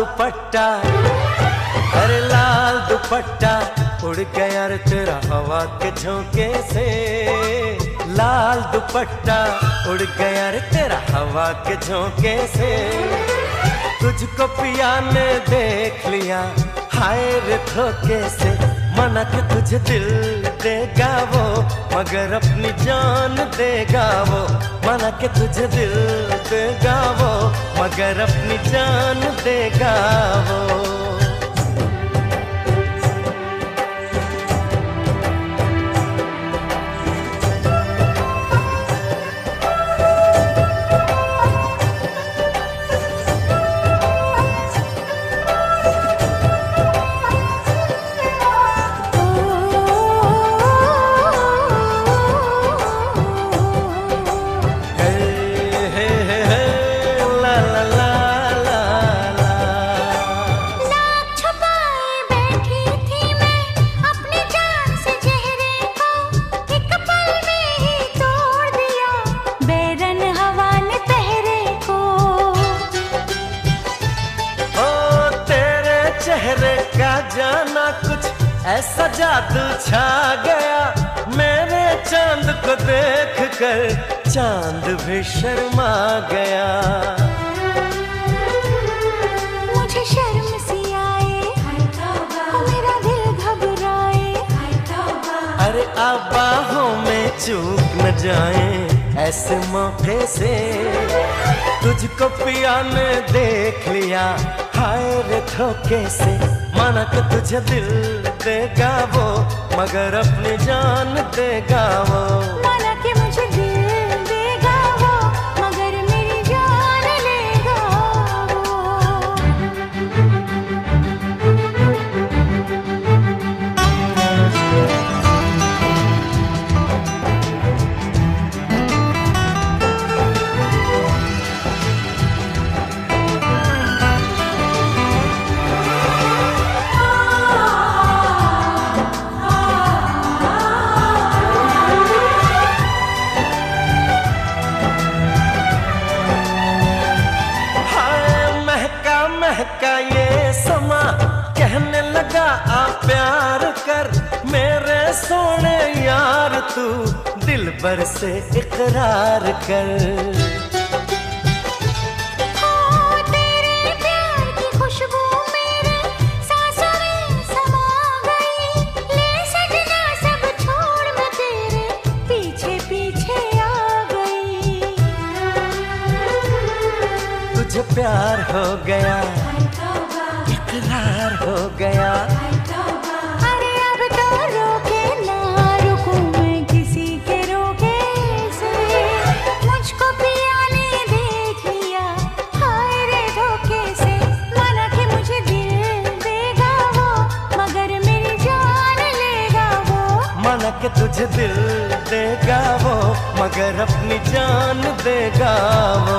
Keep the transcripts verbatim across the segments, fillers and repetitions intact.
दुपट्टा, अरे लाल दुपट्टा उड़ गया रे तेरा हवा के झोंके से। लाल दुपट्टा उड़ गया रे तेरा हवा के झोंके से। तुझको पिया ने देख लिया हाय रे धोखे से। मना के तुझे दिल देगा वो मगर अपनी जान देगा वो। मना के तुझे दिल देगा वो मगर अपनी जान देगा वो। चेहरे का जाना कुछ ऐसा जादू छा गया। मेरे चांद को देख कर चांद भी शर्मा गया। मुझे शर्म सी आए मेरा दिल घबराए। अरे आप बाहों में चूक न जाए ऐसे मौके से। तुझको पिया ने देख लिया हाय रे धोखे से। माना कि तुझे दिल देगा वो मगर अपनी जान देगा वो। माना कि मुझे दिल देगा वो मगर मेरी जान लेगा महका ये समा कहने लगा आ प्यार कर। मेरे सोने यार तू दिल भर से इकरार कर। ओ तेरे प्यार की खुशबू मेरे सांसों में समा गई। ले सजना सब छोड़ मैं तेरे पीछे पीछे आ गई। तुझे प्यार हो गया इकरार हो गया। अरे अब तो रोके ना रुकूं मैं किसी के रोके से। मुझको पिया ने देख लिया हाय रे धोखे से। माना कि मुझे दिल देगा वो मगर मेरी जान लेगा वो। माना कि तुझे दिल देगा वो मगर अपनी जान देगा वो।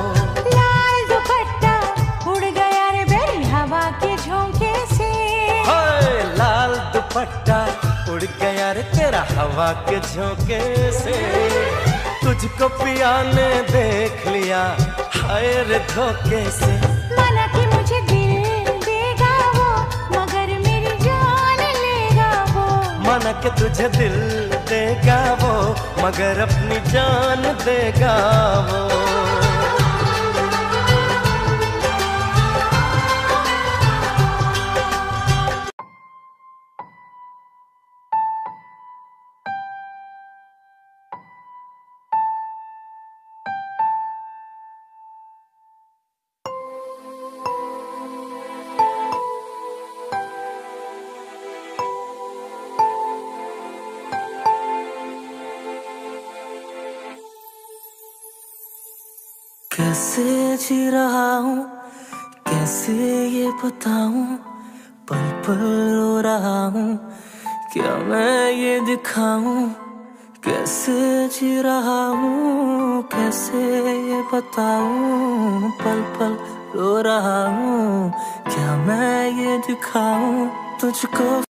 दुपट्टा उड़ गया रे तेरा हवा के झोंके से। तुझको पिया ने देख लिया हाय रे धोखे से। माना कि मुझे दिल देगा वो मगर मेरी जान लेगा वो। माना कि तुझे दिल देगा वो मगर अपनी जान देगा वो। कैसे जी रहा हूँ कैसे ये बताऊं। पल पल रो रहा हूँ क्या मैं ये दिखाऊं। कैसे जी रहा हूँ कैसे ये बताऊं। पल पल रो रहा हूँ क्या मैं ये दिखाऊं तुझको।